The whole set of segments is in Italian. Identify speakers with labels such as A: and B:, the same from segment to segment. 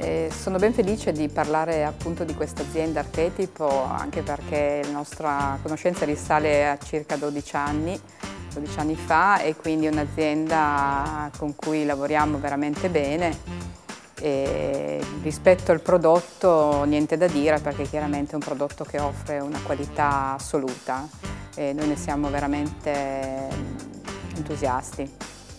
A: Sono ben felice di parlare appunto di questa azienda Archetipo, anche perché la nostra conoscenza risale a circa 12 anni fa, e quindi è un'azienda con cui lavoriamo veramente bene. E rispetto al prodotto niente da dire, perché chiaramente è un prodotto che offre una qualità assoluta e noi ne siamo veramente entusiasti.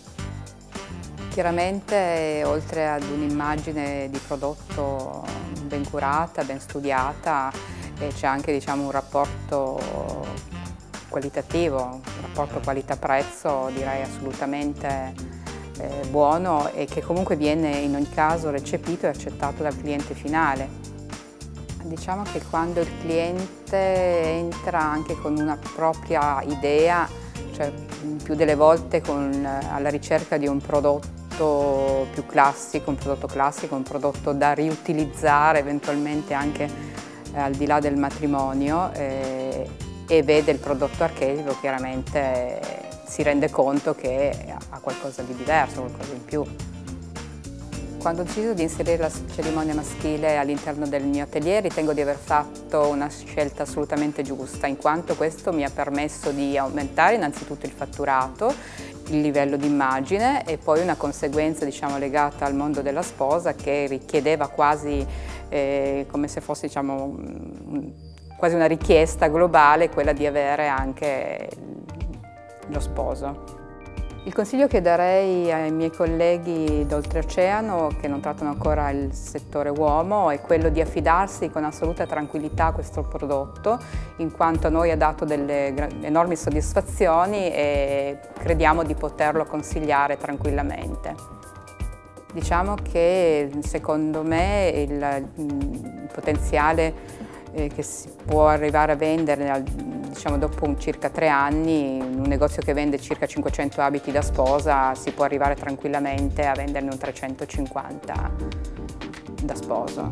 A: Chiaramente, oltre ad un'immagine di prodotto ben curata, ben studiata, c'è anche, diciamo, un rapporto qualitativo, un rapporto qualità-prezzo direi assolutamente buono, e che comunque viene in ogni caso recepito e accettato dal cliente finale. Diciamo che quando il cliente entra anche con una propria idea, cioè più delle volte alla ricerca di un prodotto più classico, un prodotto da riutilizzare eventualmente anche al di là del matrimonio, e vede il prodotto Archetipo, chiaramente si rende conto che ha qualcosa di diverso, qualcosa in più. Quando ho deciso di inserire la cerimonia maschile all'interno del mio atelier, ritengo di aver fatto una scelta assolutamente giusta, in quanto questo mi ha permesso di aumentare innanzitutto il fatturato, il livello di immagine, e poi una conseguenza, diciamo, legata al mondo della sposa, che richiedeva quasi come se fosse, diciamo, quasi una richiesta globale, quella di avere anche lo sposo. Il consiglio che darei ai miei colleghi d'oltreoceano che non trattano ancora il settore uomo è quello di affidarsi con assoluta tranquillità a questo prodotto, in quanto a noi ha dato delle enormi soddisfazioni e crediamo di poterlo consigliare tranquillamente. Diciamo che secondo me il potenziale che si può arrivare a vendere, diciamo, dopo circa 3 anni, in un negozio che vende circa 500 abiti da sposa, si può arrivare tranquillamente a venderne un 350 da sposo.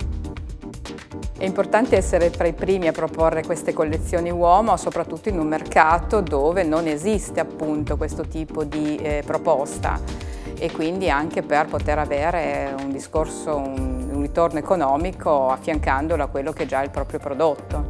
A: È importante essere tra i primi a proporre queste collezioni uomo, soprattutto in un mercato dove non esiste appunto questo tipo di proposta, e quindi anche per poter avere un ritorno economico affiancandolo a quello che è già il proprio prodotto.